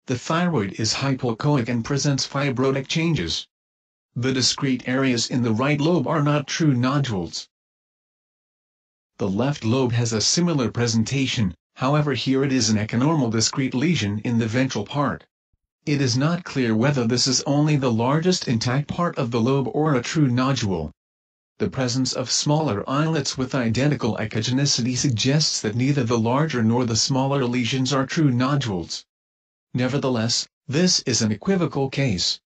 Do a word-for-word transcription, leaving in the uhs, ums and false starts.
the thyroid is hypoechoic and presents fibrotic changes. The discrete areas in the right lobe are not true nodules. The left lobe has a similar presentation, however here it is an echonormal discrete lesion in the ventral part. It is not clear whether this is only the largest intact part of the lobe or a true nodule. The presence of smaller islets with identical echogenicity suggests that neither the larger nor the smaller lesions are true nodules. Nevertheless, this is an equivocal case.